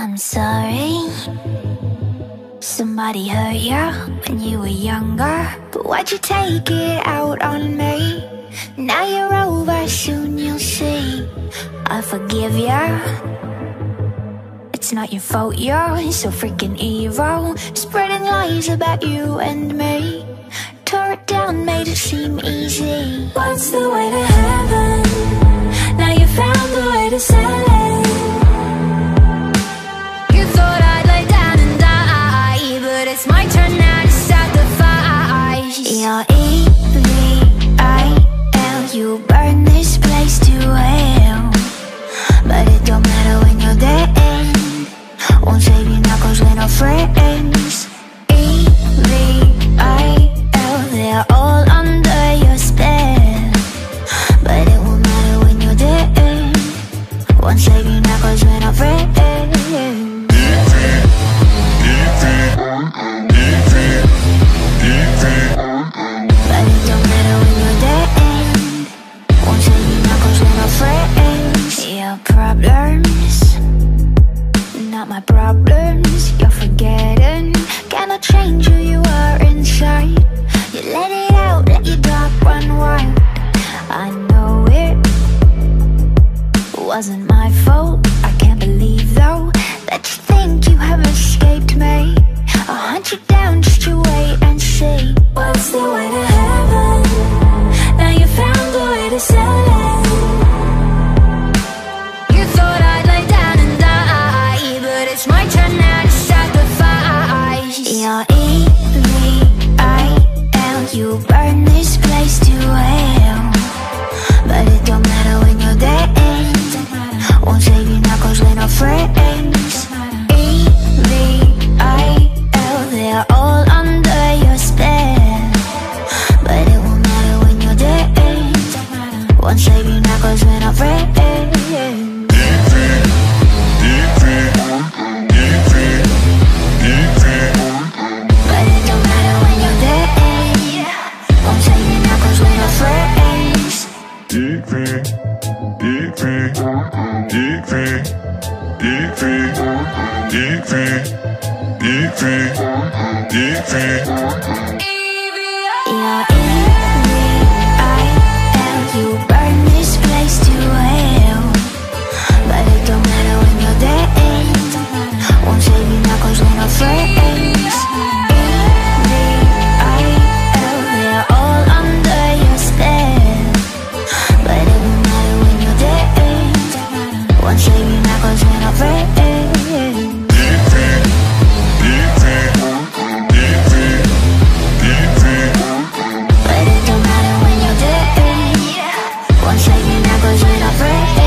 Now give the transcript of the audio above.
I'm sorry somebody hurt ya when you were younger, but why'd you take it out on me? Now you're over, soon you'll see I forgive ya. It's not your fault, you're so freaking evil, spreading lies about you and me. Tore it down, made it seem easy. What's the way to heaven? Now you found the way to sell it. You thought I'd lay down and die, but it's my turn now to sacrifice. You're EVIL, you burn this place to hell, but it don't matter when you're dead. Won't save you now cause we're not friends. EVIL, they're all under your spell, but it won't matter when you're dead. Won't save you now cause we're not friends. But it don't matter when you're dead. Won't save you now cause we're not friends. Your problems, not my problems. You're forgetting, cannot change who you are inside. You let it out, let your dark run wild. I know it wasn't my fault. I can't believe though that you think you have escaped me. I'll hunt you down just to wait and see. What's the way to heaven? Now you found the way to sell it. You thought I'd lay down and die, but it's my turn now to sacrifice. You're EVIL, you burn this place to hell, but it don't matter when you're dead. Won't save you now cause we're not friends. EVIL, they're all under your spell, but it won't matter when you're dead. Won't save you now cause we're not friends. But it don't matter when you're dead. Won't save you now cause we're not friends. You're EVIL, you burn this place to hell, but it don't matter when you're dead. Won't save you now cause we're not friends. EVIL, they're all under your spell, but it won't matter when you're dead. Won't save you now cause we're not friends. But it don't matter when you're dead. Won't save you now cause we're not friends.